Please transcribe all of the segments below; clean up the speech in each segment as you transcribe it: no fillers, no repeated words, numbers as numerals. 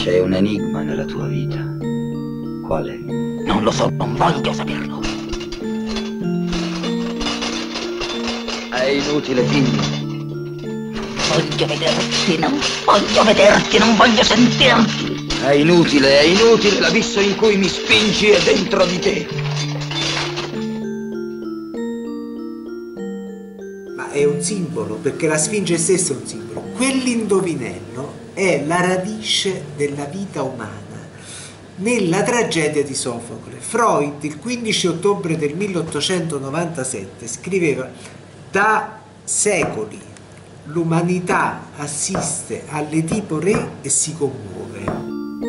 C'è un enigma nella tua vita. Qual è? Non lo so, non voglio saperlo. È inutile, figlio. Voglio vederti, non voglio vederti, non voglio sentirti. È inutile, l'abisso in cui mi spingi è dentro di te. Ma è un simbolo, perché la Sfinge stessa è un simbolo. Quell'indovinello è la radice della vita umana. Nella tragedia di Sofocle, Freud il 15 ottobre del 1897 scriveva: da secoli l'umanità assiste all'Edipo re e si commuove.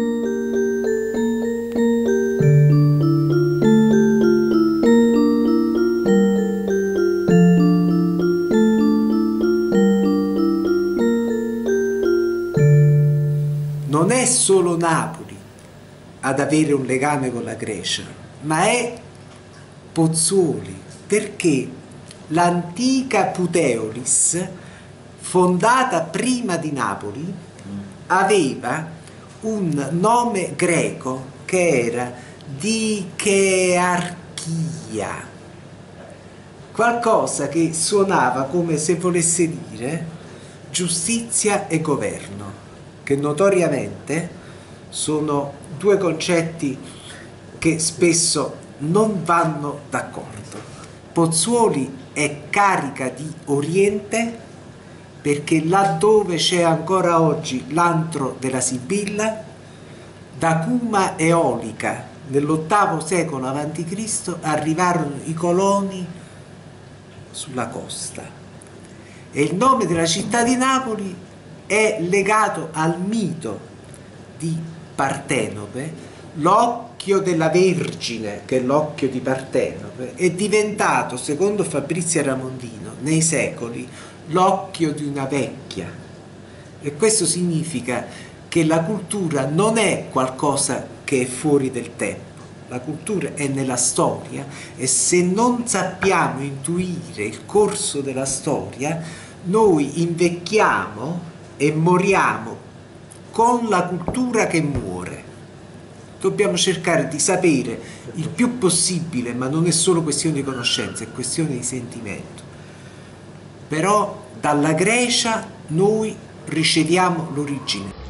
Non è solo Napoli ad avere un legame con la Grecia, ma è Pozzuoli, perché l'antica Puteolis, fondata prima di Napoli, aveva un nome greco che era Dichearchia, qualcosa che suonava come se volesse dire giustizia e governo, che notoriamente sono due concetti che spesso non vanno d'accordo. Pozzuoli è carica di Oriente perché laddove c'è ancora oggi l'antro della Sibilla, da Cuma Eolica nell'VIII secolo a.C. arrivarono i coloni sulla costa e il nome della città di Napoli è legato al mito di Partenope. L'occhio della Vergine, che è l'occhio di Partenope, è diventato, secondo Fabrizio Ramondino, nei secoli l'occhio di una vecchia, e questo significa che la cultura non è qualcosa che è fuori del tempo, la cultura è nella storia, e se non sappiamo intuire il corso della storia noi invecchiamo e moriamo con la cultura che muore. Dobbiamo cercare di sapere il più possibile, ma non è solo questione di conoscenza, è questione di sentimento. Però dalla Grecia noi riceviamo l'origine.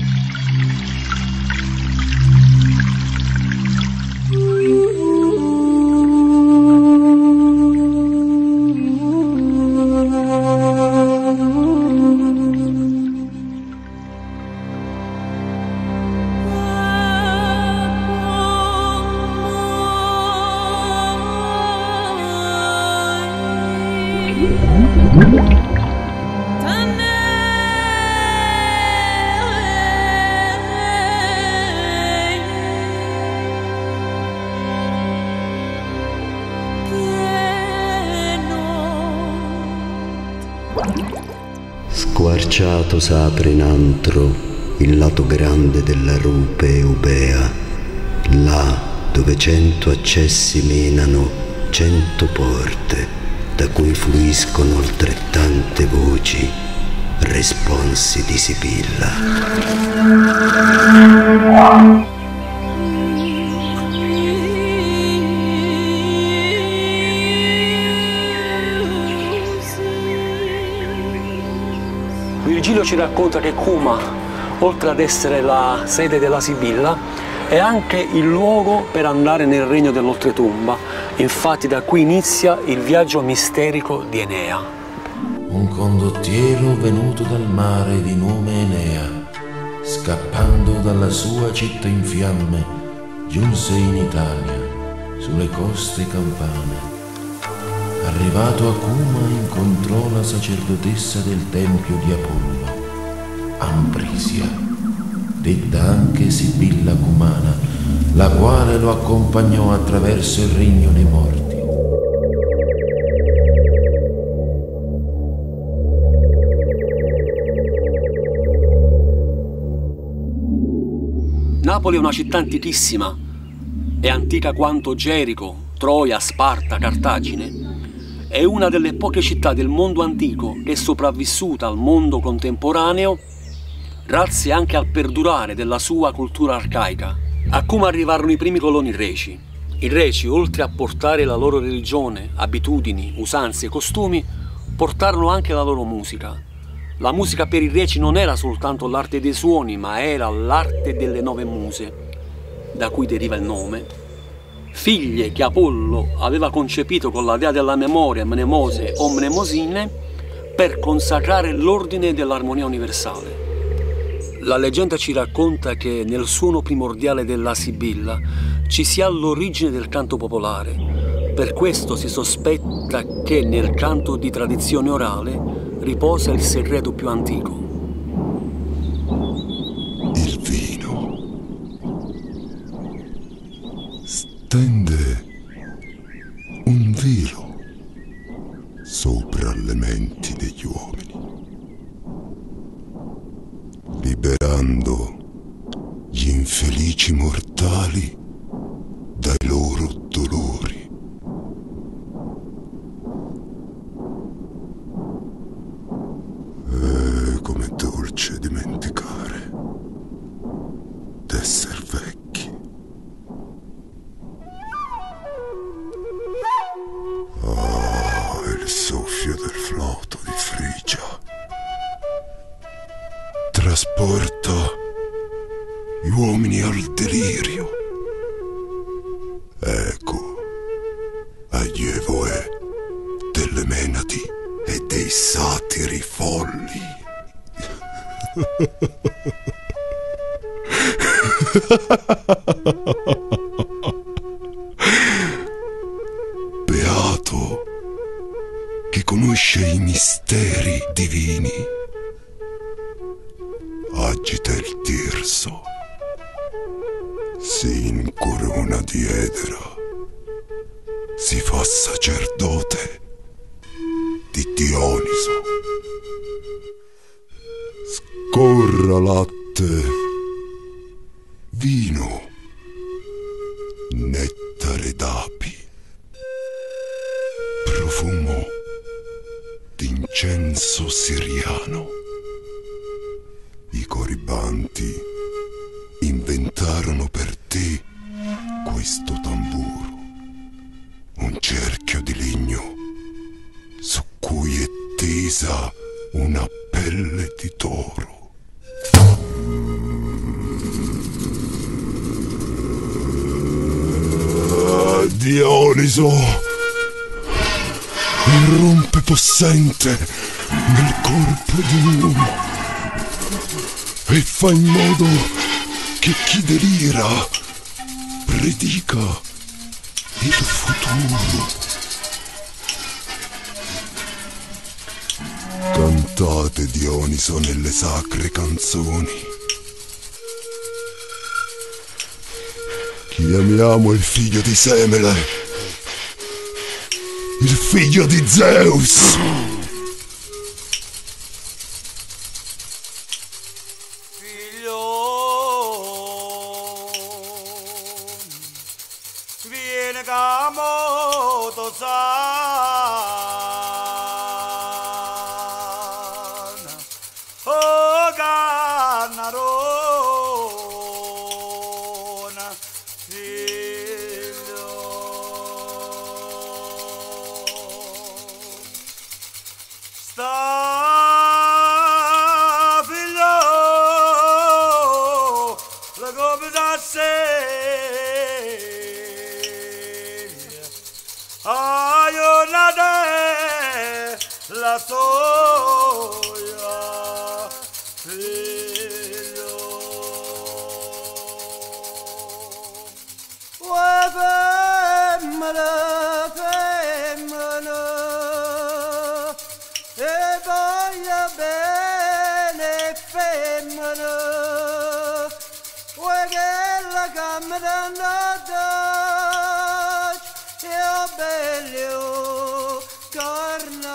Squarciato s'apre in antro il lato grande della rupe Eubea, là dove 100 accessi menano 100 porte, da cui fluiscono altrettante voci, responsi di Sibilla. Virgilio ci racconta che Cuma, oltre ad essere la sede della Sibilla, è anche il luogo per andare nel regno dell'oltretomba. Infatti da qui inizia il viaggio misterico di Enea. Un condottiero venuto dal mare di nome Enea, scappando dalla sua città in fiamme, giunse in Italia, sulle coste campane. Arrivato a Cuma incontrò la sacerdotessa del tempio di Apollo, Ambrisia, detta anche Sibilla Cumana, la quale lo accompagnò attraverso il regno dei morti. Napoli è una città antichissima, è antica quanto Gerico, Troia, Sparta, Cartagine. È una delle poche città del mondo antico che è sopravvissuta al mondo contemporaneo grazie anche al perdurare della sua cultura arcaica. A Cuma arrivarono i primi coloni reci. I reci, oltre a portare la loro religione, abitudini, usanze e costumi, portarono anche la loro musica. La musica per i reci non era soltanto l'arte dei suoni, ma era l'arte delle 9 muse, da cui deriva il nome, figlie che Apollo aveva concepito con la dea della memoria, Mnemose o Mnemosine, per consacrare l'ordine dell'armonia universale. La leggenda ci racconta che nel suono primordiale della sibilla ci sia l'origine del canto popolare. Per questo si sospetta che nel canto di tradizione orale riposa il segreto più antico. Il vino stende un velo sopra le menti degli uomini, liberando gli infelici mortali dai loro dolori. Com'è dolce dimenticare d'esser vecchi. Il soffio del flauto di Frigia trasporta gli uomini al delirio. Eco allievo è delle menadi e dei satiri folli. Beato che conosce i misteri divini, agita il tirso, si incorona di edera, si fa sacerdote di Dioniso. Scorra latte, vino, nettare d'api, profumo d'incenso siriano. I coribanti inventarono per te questo tamburo, un cerchio di legno su cui è tesa una pelle di toro. Dioniso irrompe possente nel corpo di un uomo e fa in modo che chi delira predica il futuro. Cantate Dioniso nelle sacre canzoni. Chiamiamo il figlio di Semele, il figlio di Zeus. Figlio, viene camoto sana, oh Cannarona, figlio. Sta figlio, la come seglia, aiutate la soia, figlio. Femmina, femmina, e voglia bene femmina, vuoi che la camera andata, io bello torna.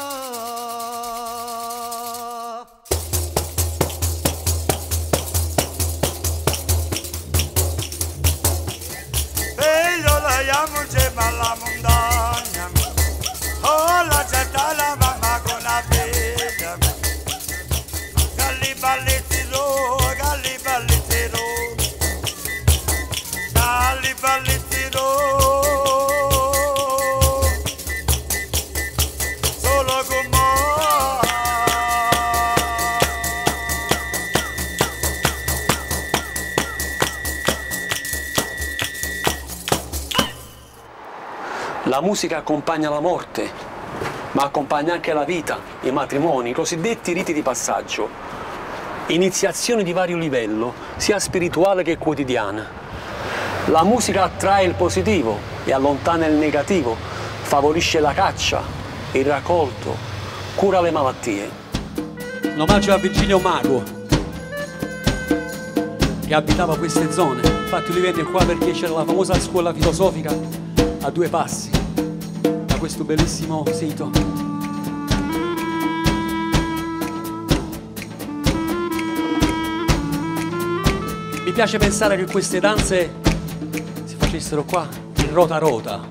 Figlio, la chiamo insieme alla montagna, oh la getta la mamma con la figlia, galli balletti loro La musica accompagna la morte, ma accompagna anche la vita, i matrimoni, i cosiddetti riti di passaggio, iniziazioni di vario livello, sia spirituale che quotidiana. La musica attrae il positivo e allontana il negativo, favorisce la caccia, il raccolto, cura le malattie. Un omaggio a Virgilio Mago, che abitava queste zone. Infatti lui venne qua perché c'era la famosa scuola filosofica a 2 passi da questo bellissimo sito. Mi piace pensare che queste danze si facessero qua in rota rota.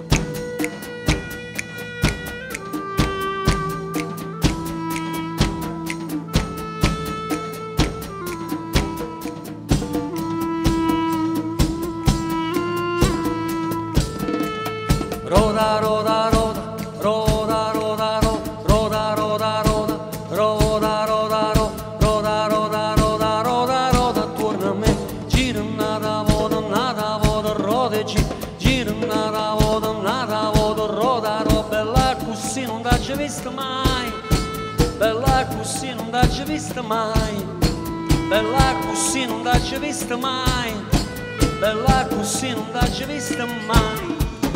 Roda, roda, roda, roda, roda, roda, roda, roda, roda, roda, roda, roda, roda, roda, roda, attorno a me, gira nada voda, roda, gira nada voda, roda, bella così non t'hai vista mai, bella così non t'hai vista mai, bella così non t'hai vista mai, bella così non t'hai vista mai.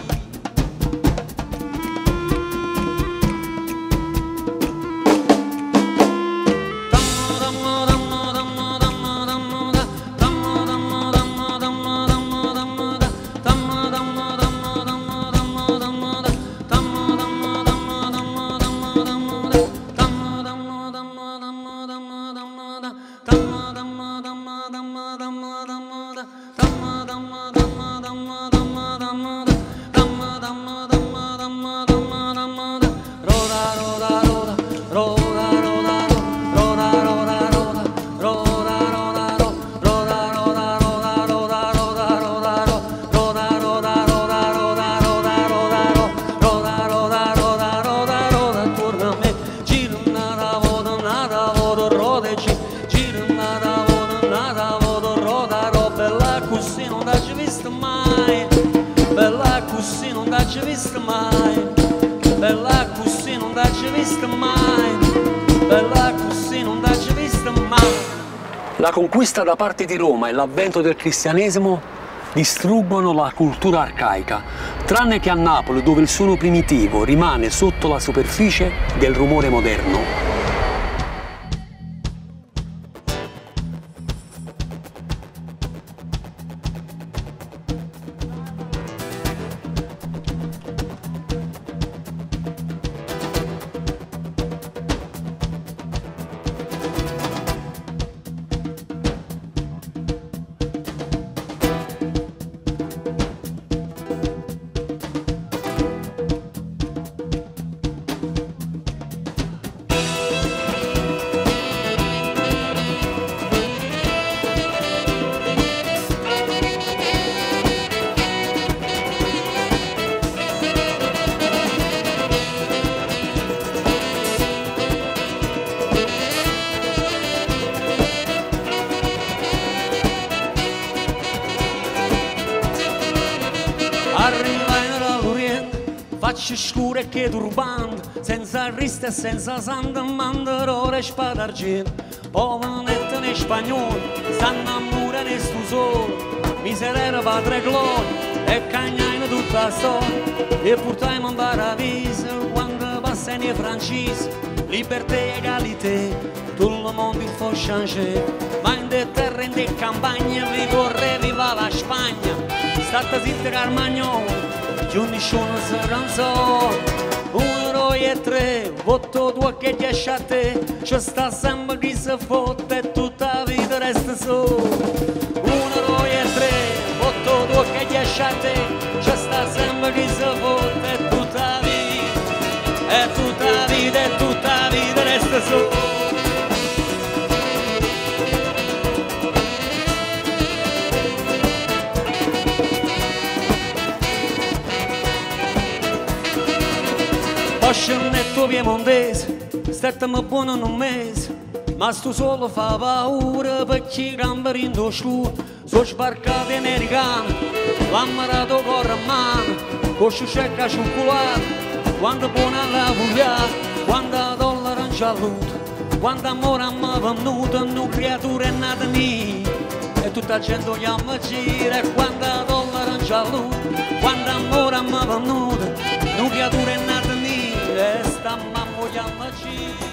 La conquista da parte di Roma e l'avvento del cristianesimo distruggono la cultura arcaica, tranne che a Napoli, dove il suono primitivo rimane sotto la superficie del rumore moderno. Facce scure che turbando, senza rista e senza santa, manderò e spada d'argento. Povanetta nei spagnoli, stanno a mura ne stu solo, miserere padre gloria, e cagnaino tutta la storia. E portiamo in paradiso, quando passano i francesi, libertà e egalité, tutto il mondo il fa changer. Ma in de terre e in de campagne, ricorre viva la Spagna, state zitte carmagnolo. Giunni sono saranzo, 1, 2 e 3, voto 2 che 10 a te, c'è sta sempre chi si fotte e tutta la vita resta solo. 1, 2 e 3, voto 2 che 10 a te, c'è sta sempre chi si fotte e tutta la vita, e tutta la vita, e tutta la vita resta solo. Scernetto piemontese, statemi buono in un mese, ma sto solo fa paura perché i gamberi in scuro sono sbarcati americani, l'hanno marato con la mano, con sciucecca cioccolato, quando buona la voglia, quando dollaro in gialluto, quando amore mi è venuto, una creatura è nata mia, e tutta la gente vogliamo gira, quando dollaro in gialluto, quando amore mi è venuto, una creatura è nata mia, e sta mamma vogliamo gira.